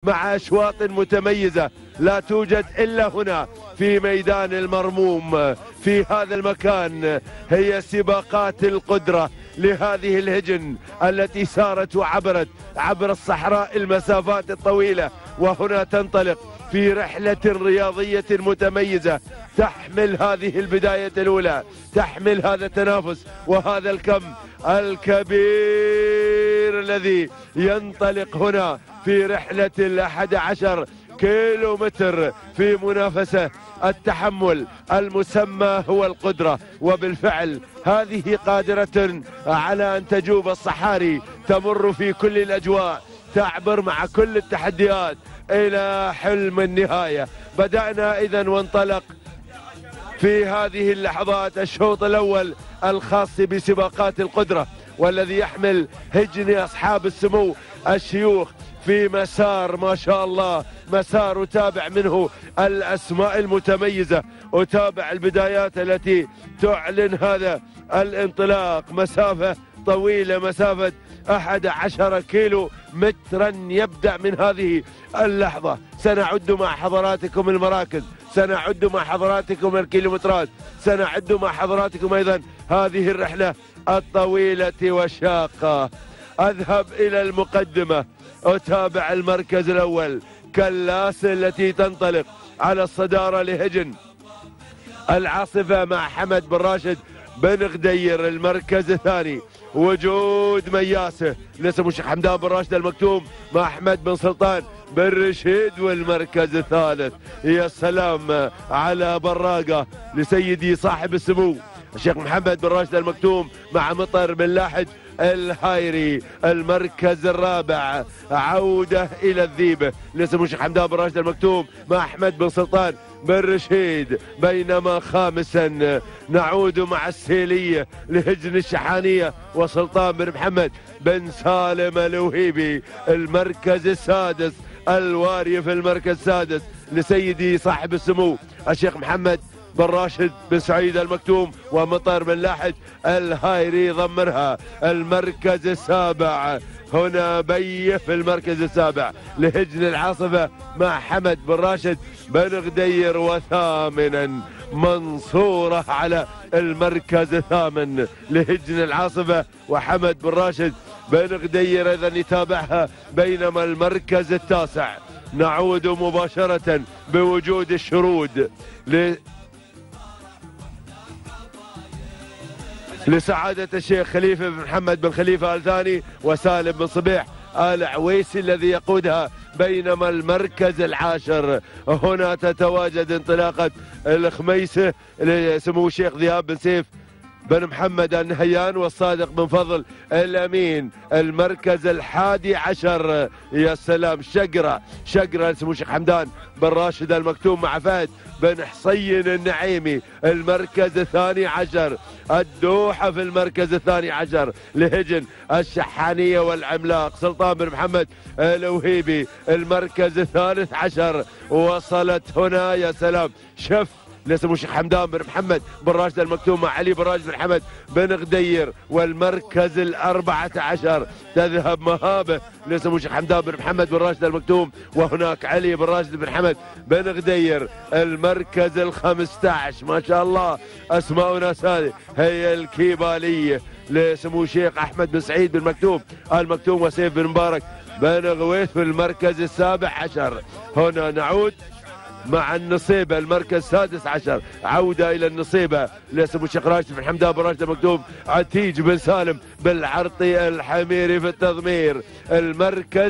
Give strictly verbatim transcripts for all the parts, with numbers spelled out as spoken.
مع أشواط متميزة لا توجد إلا هنا في ميدان المرموم في هذا المكان. هي سباقات القدرة لهذه الهجن التي سارت وعبرت عبر الصحراء المسافات الطويلة، وهنا تنطلق في رحلة رياضية متميزة تحمل هذه البداية الأولى، تحمل هذا التنافس وهذا الكم الكبير الذي ينطلق هنا في رحلة الأحد عشر كيلو متر في منافسة التحمل المسمى هو القدرة. وبالفعل هذه قادرة على أن تجوب الصحاري، تمر في كل الأجواء، تعبر مع كل التحديات إلى حلم النهاية. بدأنا إذن وانطلق في هذه اللحظات الشوط الأول الخاص بسباقات القدرة، والذي يحمل هجن أصحاب السمو الشيوخ في مسار ما شاء الله، مسار أتابع منه الأسماء المتميزة، أتابع البدايات التي تعلن هذا الانطلاق. مسافة طويلة، مسافة أحد عشر كيلو مترا يبدأ من هذه اللحظة. سنعد مع حضراتكم المراكز، سنعد مع حضراتكم الكيلومترات، سنعد مع حضراتكم أيضا هذه الرحلة الطويلة والشاقة. أذهب إلى المقدمة، أتابع المركز الأول كلاس التي تنطلق على الصدارة لهجن العاصفة مع حمد بن راشد بن غدير. المركز الثاني وجود مياسه لسمو الشيخ حمدان بن راشد المكتوم مع أحمد بن سلطان بن رشيد. والمركز الثالث يا سلام على براقة لسيدي صاحب السمو الشيخ محمد بن راشد المكتوم مع مطر بن لاحج الهايري. المركز الرابع عودة إلى الذيبة لسمو الشيخ حمدان بن راشد المكتوم مع أحمد بن سلطان بن رشيد. بينما خامسا نعود مع السيلية لهجن الشحانية وسلطان بن محمد بن سالم الوهيبي. المركز السادس الواري في المركز السادس لسيدي صاحب السمو الشيخ محمد بن راشد بن سعيد المكتوم ومطر بن لاحج الهايري ضمرها. المركز السابع هنا بي في المركز السابع لهجن العاصفة مع حمد بن راشد بن غدير. وثامنا منصورة على المركز الثامن لهجن العاصفة وحمد بن راشد بن غدير ايضا يتابعها. بينما المركز التاسع نعود مباشرة بوجود الشرود ل لسعادة الشيخ خليفة بن محمد بن خليفة آل ثاني وسالم بن صبيح آل عويسي الذي يقودها. بينما المركز العاشر هنا تتواجد انطلاقة الخميسة لسمو الشيخ ذياب بن سيف بن محمد النهيان والصادق بن فضل الأمين. المركز الحادي عشر يا سلام شقرة شقرة لسمو الشيخ حمدان بن راشد المكتوم مع فهد بن حصين النعيمي. المركز الثاني عشر الدوحة في المركز الثاني عشر لهجن الشحانية والعملاق سلطان بن محمد الوهيبي. المركز الثالث عشر وصلت هنا يا سلام شف لسمو الشيخ حمدان بن محمد بن راشد المكتوم مع علي بن راشد بن حمد بن غدير. والمركز الأربعة عشر تذهب مهابة لسمو الشيخ حمدان بن محمد بن راشد المكتوم وهناك علي بن راشد بن حمد بن غدير. المركز الخمسة عشر ما شاء الله أسماء ناس هذه هي الكيبالية لسمو الشيخ أحمد بن سعيد بن مكتوم المكتوم وسيف بن مبارك بن غويث. في المركز السابع عشر هنا نعود مع النصيبة. المركز السادس عشر عودة إلى النصيبة لسمو الشيخ راشد بن حمدان بن راشد المكتوم عتيج بن سالم بالعرطي الحميري في التضمير. المركز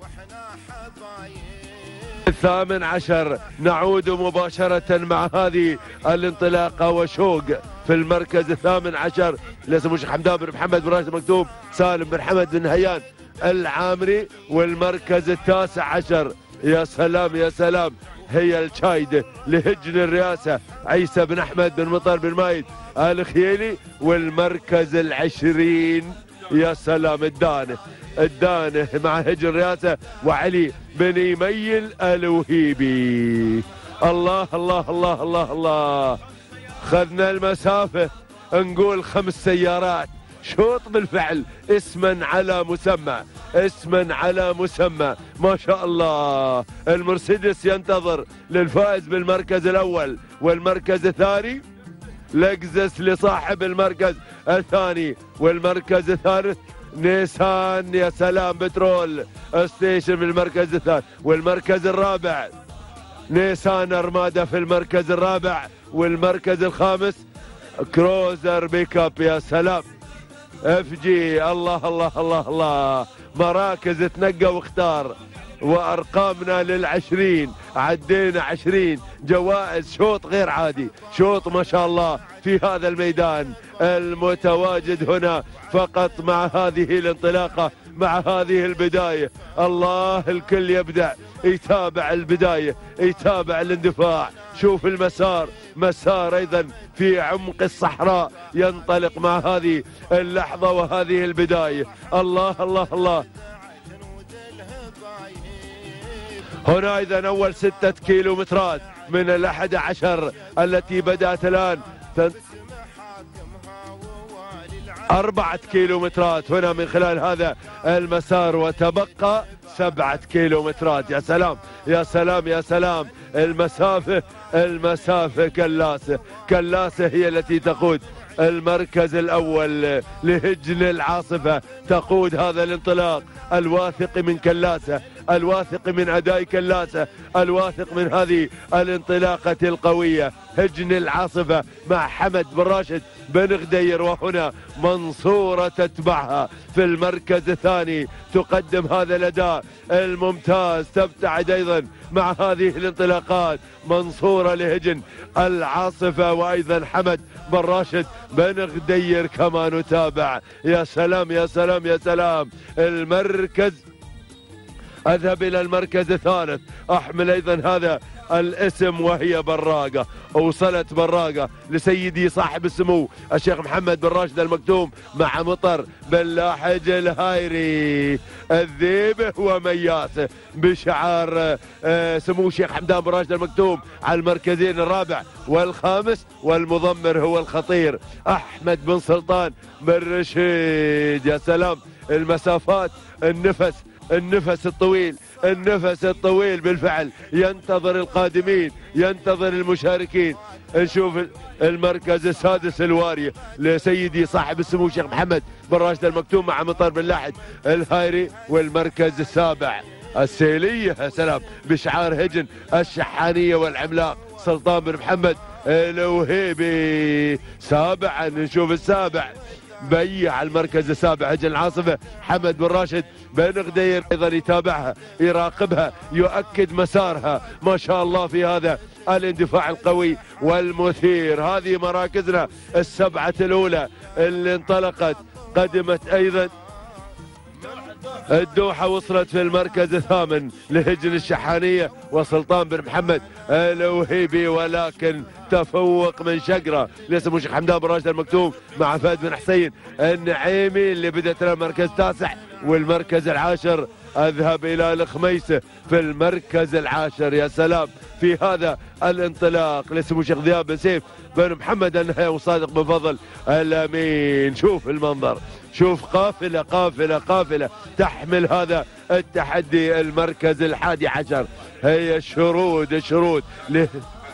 الثامن عشر نعود مباشرة مع هذه الانطلاقة وشوق. في المركز الثامن عشر لسمو الشيخ حمدان بن محمد بن راشد المكتوم سالم بن حمد بن هيان العامري. والمركز التاسع عشر يا سلام يا سلام هي الشايدة لهجن الرئاسة عيسى بن أحمد بن مطر بن مايد الخيلي. والمركز العشرين يا سلام الدانه الدانه مع هجن الرئاسة وعلي بن يميل الوهيبي. الله الله الله الله الله خذنا المسافة نقول خمس سيارات شوط بالفعل اسما على مسمى. اسما على مسمى ما شاء الله. المرسيدس ينتظر للفائز بالمركز الأول والمركز الثاني. لكزس لصاحب المركز الثاني والمركز الثالث. نيسان يا سلام بترول ستيشن في المركز الثالث والمركز الرابع. نيسان أرمادا في المركز الرابع والمركز الخامس. كروزر بيك اب يا سلام اف جي. الله الله الله الله مراكز تنقى واختار وارقامنا للعشرين. عدينا عشرين جوائز. شوط غير عادي شوط ما شاء الله في هذا الميدان المتواجد هنا فقط مع هذه الانطلاقة مع هذه البداية. الله الكل يبدأ يتابع البداية يتابع الاندفاع. شوف المسار مسار أيضا في عمق الصحراء ينطلق مع هذه اللحظة وهذه البداية. الله الله الله. هنا إذا أول ستة كيلومترات من الأحد عشر التي بدأت الآن. أربعة كيلومترات هنا من خلال هذا المسار وتبقى سبعة كيلومترات. يا سلام يا سلام يا سلام. المسافة المسافة كلاسة كلاسة هي التي تقود المركز الأول لهجن العاصفة. تقود هذا الانطلاق الواثق من كلاسة الواثق من أداء كلاسة الواثق من هذه الانطلاقة القوية. هجن العاصفة مع حمد بن راشد بن غدير وهنا منصورة تتبعها في المركز الثاني. تقدم هذا الأداء الممتاز. تبتعد أيضا مع هذه الانطلاقات منصورة لهجن العاصفة وأيضا حمد بن راشد بن غدير كما نتابع. يا سلام يا سلام يا سلام. المركز أذهب إلى المركز الثالث. أحمل أيضا هذا الاسم وهي براقة. وصلت براقة لسيدي صاحب السمو الشيخ محمد بن راشد المكتوم مع مطر بن لاحج الهايري الذيبه ومياسه بشعار سمو الشيخ حمدان بن راشد المكتوم على المركزين الرابع والخامس. والمضمر هو الخطير أحمد بن سلطان بن رشيد. يا سلام المسافات النفس النفس الطويل النفس الطويل بالفعل. ينتظر القادمين ينتظر المشاركين. نشوف المركز السادس الوارية لسيدي صاحب السمو الشيخ محمد بن راشد المكتوم مع مطر بن لاحج الهايري. والمركز السابع السيلية يا سلام بشعار هجن الشحانية والعملاق سلطان بن محمد الوهيبي. سابعا نشوف السابع بيع المركز السابع هجن العاصفة حمد بن راشد بن غدير ايضا يتابعها يراقبها يؤكد مسارها ما شاء الله في هذا الاندفاع القوي والمثير. هذه مراكزنا السبعة الاولى اللي انطلقت. قدمت ايضا الدوحة وصلت في المركز الثامن لهجن الشحانية وسلطان بن محمد الوهيبي ولكن تفوق من شقرة لسمو الشيخ حمدان بن راشد المكتوم مع فهد بن حسين النعيمي اللي بدأت له المركز التاسع والمركز العاشر. أذهب إلى الخميسة في المركز العاشر. يا سلام في هذا الانطلاق لسمو الشيخ ذياب بن سيف بن محمد النهي وصادق بن فضل الأمين. شوف المنظر شوف قافلة قافلة قافلة تحمل هذا التحدي. المركز الحادي عشر هي الشرود الشرود له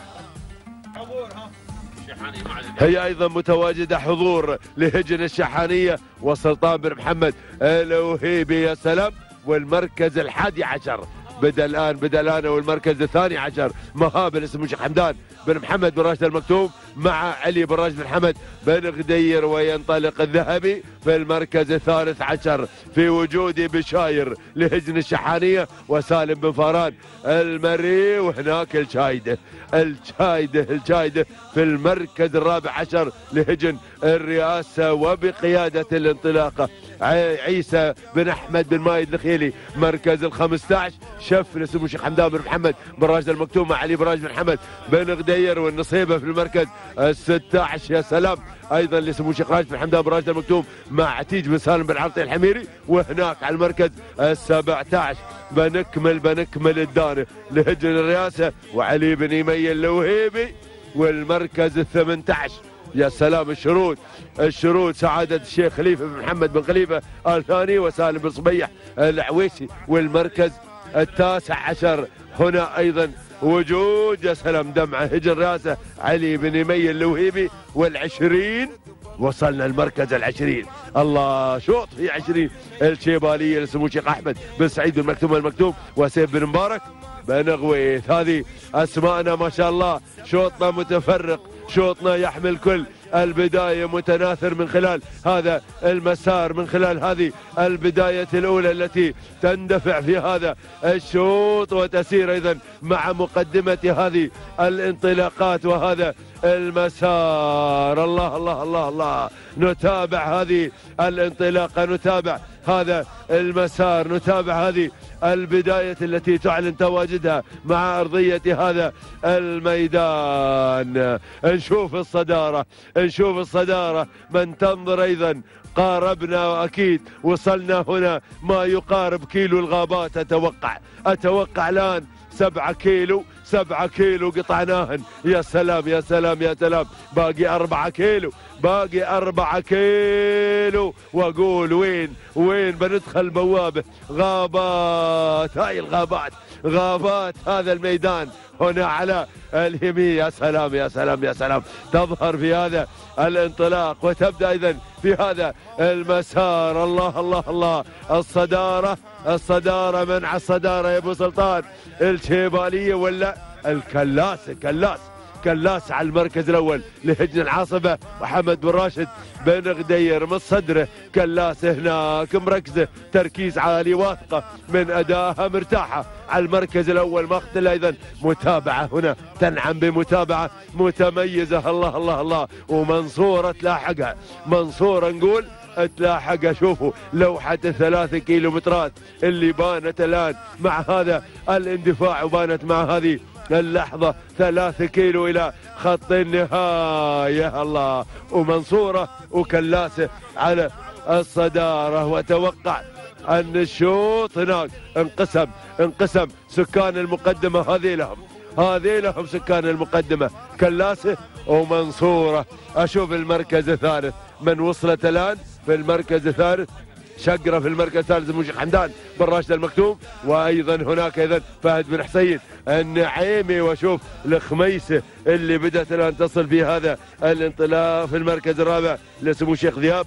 هي ايضا متواجده حضور لهجن الشحانيه وسلطان بن محمد الوهيبي. يا سلام. والمركز الحادي عشر بدا الان بدا الان والمركز الثاني عشر مهابل اسمه الشيخ حمدان بن محمد بن راشد المكتوم مع علي بن راشد بن حمد بن غدير. وينطلق الذهبي في المركز الثالث عشر في وجود بشاير لهجن الشحانيه وسالم بن فاران المري. وهناك الشايده الشايده الشايده في المركز الرابع عشر لهجن الرئاسه وبقياده الانطلاقه عيسى بن احمد بن مايد الخيلي. مركز الخمسة عشر شف لسمو الشيخ حمدان بن محمد بن راشد المكتوم مع علي بن راشد بن حمد بن غدير. والنصيبه في المركز الستة عشر. يا سلام ايضا لسمو الشيخ راشد بن حمدان بن راشد المكتوم مع عتيج بن سالم بن عرطي الحميري. وهناك على المركز السابع عشر بنكمل بنكمل الدانه لهجن الرئاسه وعلي بن يمي اللوهيبي. والمركز الثمانية عشر يا سلام الشروط الشروط سعادة الشيخ خليفة بن محمد بن خليفة الثاني وسالم بن صبيح العويسي. والمركز التاسع عشر هنا أيضا وجود يا سلام دمعة هجن راسه علي بن يمي اللوهيبي. والعشرين وصلنا المركز العشرين. الله شوط في عشرين الشيبالية لسمو الشيخ أحمد بن سعيد المكتوم المكتوم وسيف بن مبارك بن غويث. هذه أسماءنا ما شاء الله. شوطنا متفرق شوطنا يحمل كل البداية متناثر من خلال هذا المسار من خلال هذه البداية الأولى التي تندفع في هذا الشوط وتسير أيضا مع مقدمة هذه الانطلاقات وهذا المسار. الله الله الله الله نتابع هذه الانطلاقة نتابع هذا المسار نتابع هذه البداية التي تعلن تواجدها مع أرضية هذا الميدان. نشوف الصدارة نشوف الصدارة من تنظر أيضا. قاربنا وأكيد وصلنا هنا ما يقارب كيلو الغابات. أتوقع أتوقع الآن سبعة كيلو سبعة كيلو قطعناهن. يا سلام يا سلام يا سلام. باقي أربعة كيلو باقي أربعة كيلو وأقول وين وين بندخل بوابة غابات. هاي الغابات غابات هذا الميدان هنا على اليمين. يا سلام يا سلام يا سلام. تظهر في هذا الانطلاق وتبدأ أيضا في هذا المسار. الله الله الله. الصدارة الصدارة منع الصدارة يا أبو سلطان الشيبالية ولا الكلاس كلاس كلاس على المركز الأول لهجن العاصفة. محمد بن راشد بن غدير من صدره. كلاس هناك مركزه تركيز عالي واثقة من أدائها مرتاحة على المركز الأول. مقتل أيضا متابعة هنا تنعم بمتابعة متميزة. الله الله الله. ومنصورة تلاحقها منصورة نقول تلاحقها. شوفوا لوحة الثلاث كيلومترات اللي بانت الآن مع هذا الاندفاع وبانت مع هذه اللحظة ثلاثة كيلو إلى خط النهاية. الله ومنصورة وكلاسة على الصدارة. وتوقع أن الشوط هناك انقسم انقسم سكان المقدمة. هذه لهم هذه لهم سكان المقدمة كلاسة ومنصورة. أشوف المركز الثالث من وصلت الآن في المركز الثالث. شقرة في المركز الثالث المشيخ حمدان بن راشد المكتوم. وايضا هناك ايضا فهد بن حسين النعيمي. وشوف الخميسه اللي بدات الان تصل في هذا الانطلاق في المركز الرابع لسمو الشيخ ذياب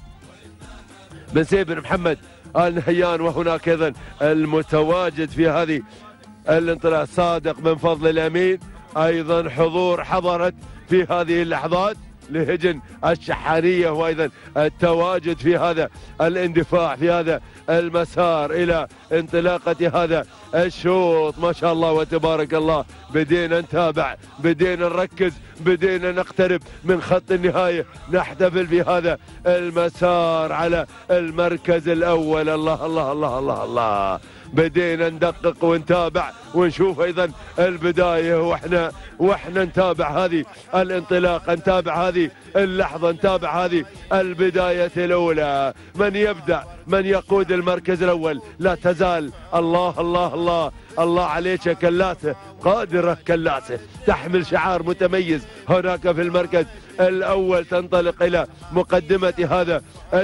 بن سيف بن محمد ال نهيان. وهناك ايضا المتواجد في هذه الانطلاق صادق بن فضل الامين. ايضا حضور حضرت في هذه اللحظات لهجن الشحانية. وايضا التواجد في هذا الاندفاع في هذا المسار الى انطلاقة هذا الشوط. ما شاء الله وتبارك الله. بدينا نتابع بدينا نركز بدينا نقترب من خط النهاية. نحتفل في هذا المسار على المركز الاول. الله الله الله الله الله. بدينا ندقق ونتابع ونشوف ايضا البدايه واحنا واحنا نتابع هذه الانطلاقه نتابع هذه اللحظه نتابع هذه البدايه الاولى. من يبدا من يقود المركز الاول لا تزال. الله الله الله الله عليك يا كلاسه قادره كلاسه تحمل شعار متميز هناك في المركز الأول. تنطلق إلى مقدمة هذا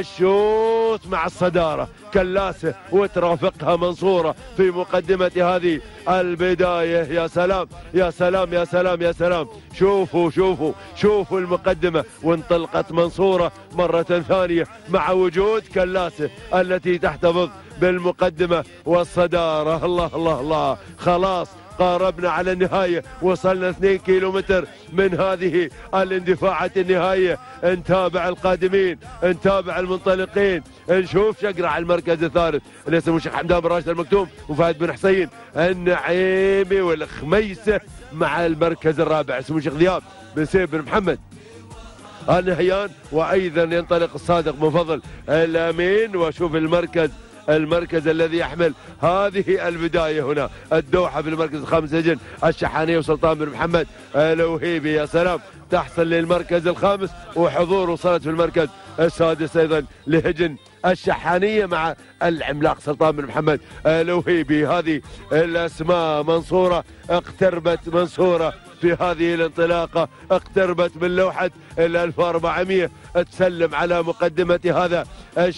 الشوط مع الصدارة كلاسة وترافقها منصورة في مقدمة هذه البداية. يا سلام يا سلام يا سلام يا سلام. شوفوا شوفوا شوفوا المقدمة وانطلقت منصورة مرة ثانية مع وجود كلاسة التي تحتفظ بالمقدمة والصدارة. الله الله الله. خلاص قاربنا على النهاية. وصلنا اثنين كيلو متر من هذه الاندفاعات النهاية. نتابع القادمين نتابع المنطلقين. نشوف شقرة على المركز الثالث ليس الشيخ حمدان بن راشد المكتوم وفهد بن حسين النعيمي والخميسة مع المركز الرابع سمو الشيخ ذياب بن سيف بن محمد النهيان. وايضا ينطلق الصادق بن فضل الامين. واشوف المركز المركز الذي يحمل هذه البداية هنا الدوحة في المركز الخامس هجن الشحانية وسلطان بن محمد الوهيبي. يا سلام تحصل للمركز الخامس وحضور وصلت في المركز السادس أيضا لهجن الشحانية مع العملاق سلطان بن محمد الوهيبي. هذه الأسماء منصورة اقتربت منصورة في هذه الانطلاقة، اقتربت من لوحة ال ألف وأربعمئة، تسلم على مقدمة هذا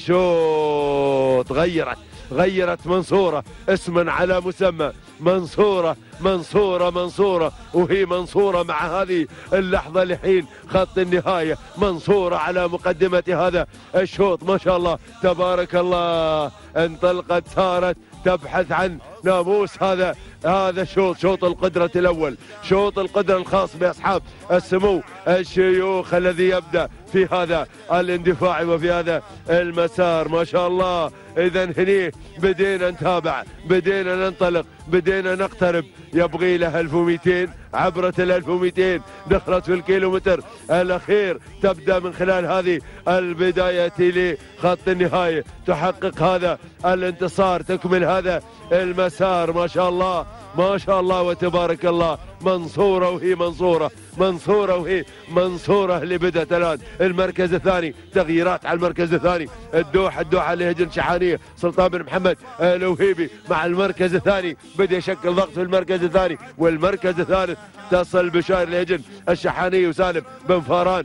الشوط. غيرت غيرت منصورة اسما على مسمى، منصورة منصورة منصورة، وهي منصورة مع هذه اللحظة لحين خط النهاية. منصورة على مقدمة هذا الشوط، ما شاء الله تبارك الله، انطلقت صارت تبحث عن ناموس هذا هذا الشوط، شوط القدرة الأول، شوط القدرة الخاص بأصحاب السمو الشيوخ الذي يبدأ في هذا الاندفاع وفي هذا المسار. ما شاء الله، إذا هني بدينا نتابع، بدينا ننطلق، بدينا نقترب. يبغي له ألف ومئتين، عبرت ال ألف ومئتين، دخلت في الكيلومتر الأخير، تبدأ من خلال هذه البداية لخط النهاية، تحقق هذا الانتصار، تكمل هذا المسار. ما شاء الله ما شاء الله وتبارك الله، منصورة وهي منصورة، منصورة وهي منصورة اللي بدأت الآن المركز الثاني. تغييرات على المركز الثاني، الدوحة الدوحة لهجن شحانية، سلطان بن محمد الوهيبي مع المركز الثاني، بدأ يشكل ضغط في المركز الثاني. والمركز الثالث تصل بشاير لهجن الشحانية وسالم بن فاران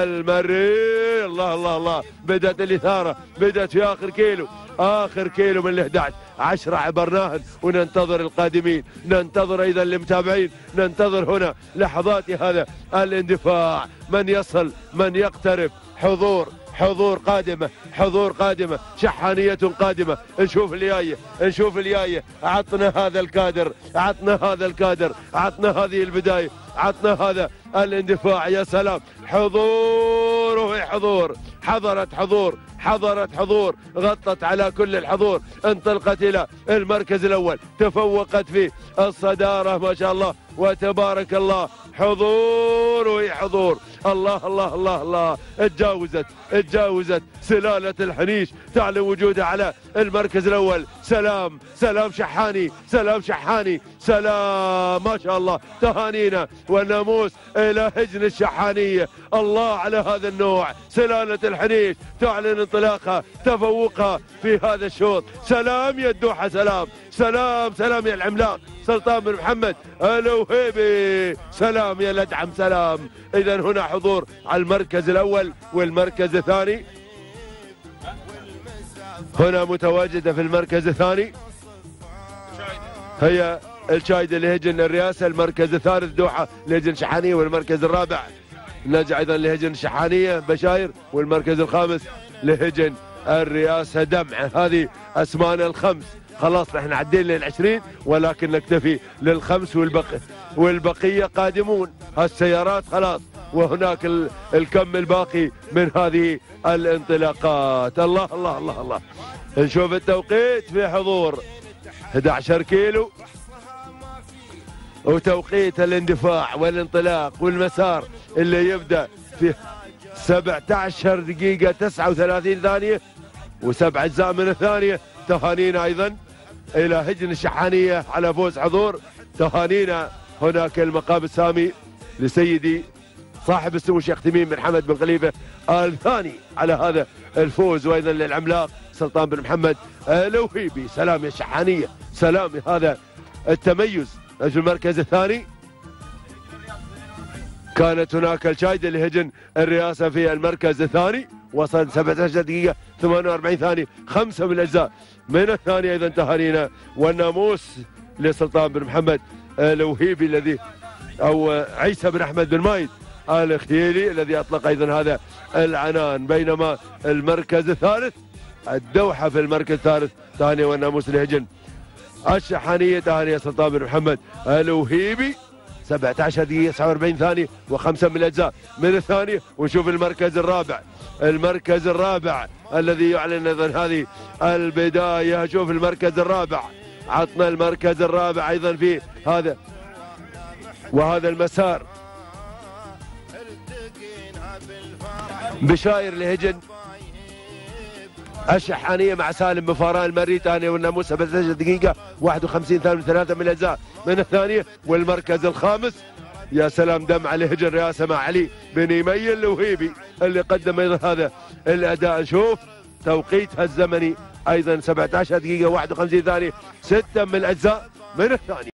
المري. الله الله الله، بدأت الإثارة، بدأت في آخر كيلو، آخر كيلو من ال أحد عشر عشرة عبرناهن، وننتظر القادمين، ننتظر أيضا المتابعين، ننتظر هنا لحظات هذا الاندفاع، من يصل من يقترب. حضور حضور قادمة، حضور قادمة، شحانية قادمة. نشوف الجاية، نشوف الجاية. عطنا هذا الكادر، عطنا هذا الكادر، عطنا هذه البداية، عطنا هذا الاندفاع. يا سلام، حضور وهي حضور، حضرت حضور، حضرت حضور، غطت على كل الحضور، انطلقت إلى المركز الأول، تفوقت في الصدارة ما شاء الله وتبارك الله. حضور وهي حضور، الله الله الله الله، اتجاوزت اتجاوزت سلالة الحنيش، تعلن وجودها على المركز الأول. سلام سلام شحاني، سلام شحاني، سلام ما شاء الله. تهانينا والناموس إلى هجن الشحانية. الله على هذا النوع، سلالة الحنيش تعلن انطلاقها، تفوقها في هذا الشوط. سلام يا الدوحة، سلام سلام سلام يا العملاق سلطان بن محمد الوهيبي، سلام يا الأدعم، سلام. إذا هنا حضور على المركز الأول والمركز الثاني، هنا متواجدة في المركز الثاني هي الشايدة لهجن الرئاسة، المركز الثالث دوحة لهجن شحانية، والمركز الرابع نجع أيضا لهجن شحانية بشاير، والمركز الخامس لهجن الرئاسة دمعة. هذه أسمانا الخمس، خلاص نحن عدينا للعشرين ولكن نكتفي للخمس، والبقية والبقية قادمون. هالسيارات خلاص، وهناك الكم الباقي من هذه الانطلاقات. الله الله الله الله، نشوف التوقيت في حضور أحد عشر كيلو، وتوقيت الاندفاع والانطلاق والمسار اللي يبدأ في سبعة عشر دقيقة تسعة وثلاثين ثانية وسبع أجزاء من الثانية. تهانينا أيضا إلى هجن الشحانية على فوز حضور، تهانينا هناك المقام السامي لسيدي صاحب السمو الشيخ تميم بن حمد بن خليفة الثاني على هذا الفوز، وأيضا للعملاق سلطان بن محمد الوهيبي. سلام يا الشحانية، سلام هذا التميز. في المركز الثاني كانت هناك الشايدة لهجن الرئاسة في المركز الثاني، وصل سبعة عشر دقيقة ثمانية وأربعين ثانية، خمسة من الأجزاء من الثانية. أيضا تهانينا والناموس لسلطان بن محمد الوهيبي الذي أو عيسى بن أحمد بن مايد الخيلي الذي أطلق أيضا هذا العنان. بينما المركز الثالث الدوحة في المركز الثالث، تهانية والناموس لهجن الشحانية، تهانية سلطان بن محمد الوهيبي، سبعة عشر دقيقة تسعة وأربعين ثانية وخمسة من الأجزاء من الثانية. ونشوف المركز الرابع، المركز الرابع الذي يعلن أيضا هذه البداية. شوف المركز الرابع، عطنا المركز الرابع أيضا في هذا وهذا المسار. بشاير لهجن الشحانية مع سالم بن فاران المري، ثانية والناموس سبعة عشر دقيقة واحد وخمسين ثانية ثلاثة من الأجزاء من الثانية. والمركز الخامس يا سلام دمعة لهجن رئاسة مع علي بن يمي الوهيبي اللي قدم أيضا هذا الأداء. نشوف توقيتها الزمني أيضا سبعة عشر دقيقة واحد وخمسين ثانية، ستة من الأجزاء من الثانية.